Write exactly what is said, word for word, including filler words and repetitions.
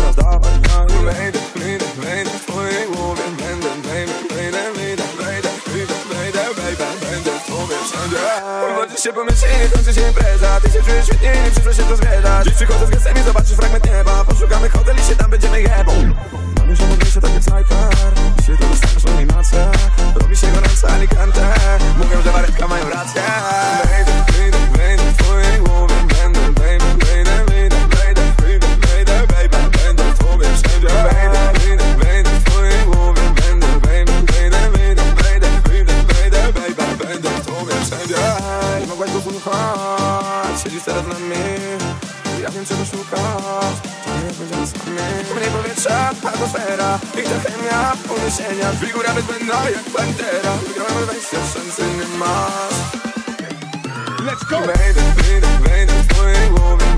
teraz dawaj, dawaj. Wejdę, wejdę, wejdę w twojej głowie. Będę, baby, wejdę, wejdę, wejdę, wejdę, wejdę, baby. Będę w tobie wszędzie. Urodzisz się pomyślnie, kończy się impreza. Ty się czujesz świetnie i nie przyszło się to zwiedzać. Dziś przychodzę z gestem i zobaczysz fragment nieba. Poszukamy hotel i się tam będziemy jebą. Mamy się modliście tak jak snajper. Się to dostaniesz o animację. Robi się gorąco Alicante. Mówią, że waretka mają rację. Wejdę, wejdę, wejdę w twojej głowie. Będę, baby, wejdę, wejdę, wejdę, wejdę, wejdę, baby. Będę w tobie wszędzie. Wejdę, wejdę, wejdę w twojej głowie. Będę, baby, wejdę, wejdę, wejdę, wejdę, wejdę, baby. Będę w tobie wszędzie. Nie mogłaś go słuchać. Siedzisz teraz na mnie. Ja wiem czego szukasz. To nie będziemy sami. Mniej powietrza, atmosfera i ta chemia uniesienia. Figura bezbędna jak pantera. Wygrałem wejście, szansy nie masz. Let's go! Wejdę, wejdę, wejdę w twojej głowie.